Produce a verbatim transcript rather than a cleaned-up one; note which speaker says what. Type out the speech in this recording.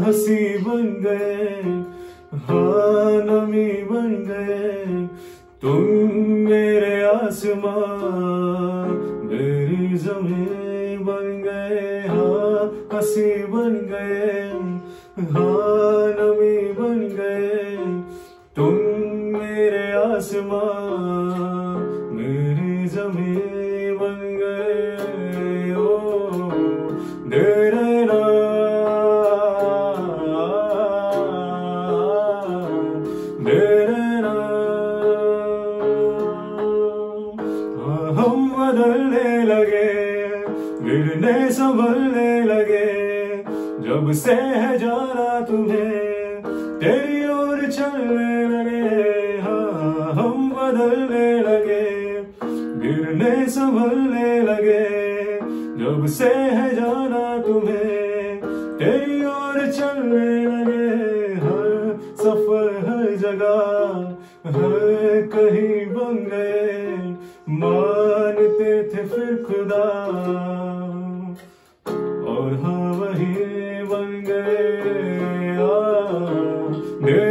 Speaker 1: हंसी बन गए, हाँ नमी बन गए। तुम मेरे आसमां मेरी ज़मीं बन गए, हाँ हंसी बन गए, हाँ नमी बन गए। तुम मेरे आसमां मेरी ज़मीं बन गए। ओ तेरे नाम तेरे नाम। हम बदलने लगे, गिरने संभलने लगे। जब से है जाना तुम्हें तेरी ओर चलने लगे। हाँ हम बदलने लगे, गिरने संभलने लगे। जब से है जाना तुम्हें तेरी ओर चलने लगे। हर सफर हर जगह हर कहीं बन गए, मानते थे फिर खुदा और हाँ वही बन गए। आ,